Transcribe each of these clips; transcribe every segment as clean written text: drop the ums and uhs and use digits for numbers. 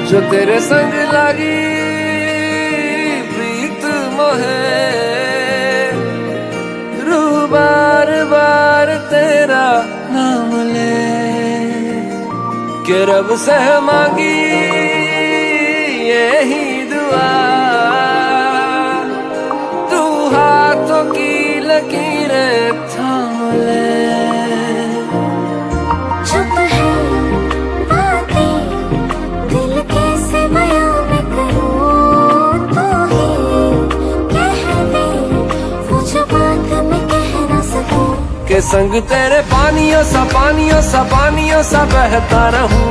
जो तेरे संग लगी प्रीत मोहे, रूह बार बार तेरा नाम ले के रब से मांगी यही दुआ, तू हाथों की लकीरें थाम ले। के संग तेरे पानियों सा बहता रहूं,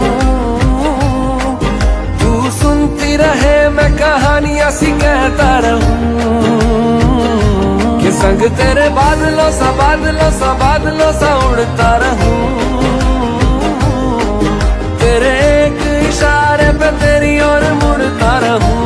तू सुनती रहे मैं कहानियां सी कहता रहूं। के संग तेरे बादलों सा उड़ता रहूं, तेरे एक इशारे पे तेरी ओर मुड़ता रहूं।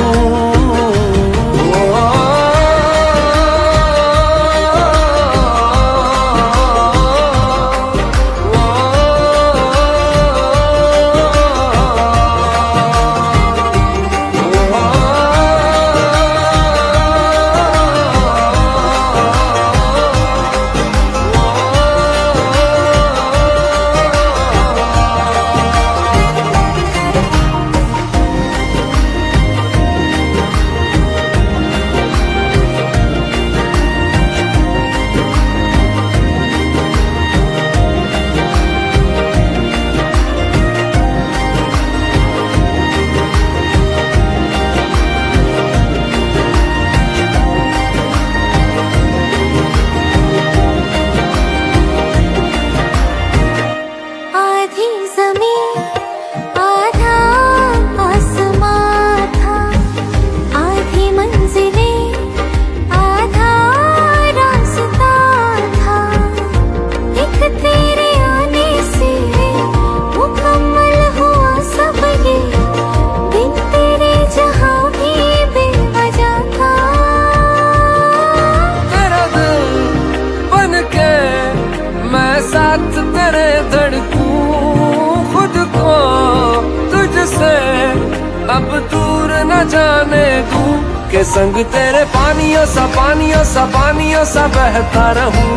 साथ तेरे धड़कूं खुद को तुझसे अब दूर न जाने दूं। के संग तेरे पानियों सा बहता रहूं,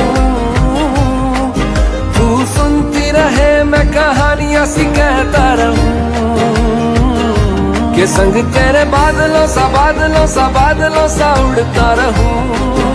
तू सुनती रहे मैं कहानियां सी कहता रहूं। के संग तेरे बादलों सा उड़ता रहूं,